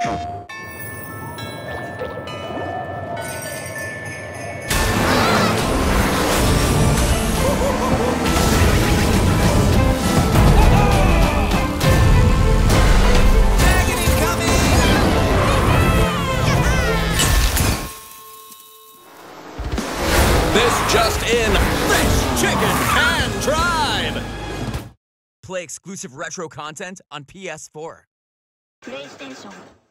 This just in, Fish Chicken Can Tribe! Play exclusive retro content on PS4. PlayStation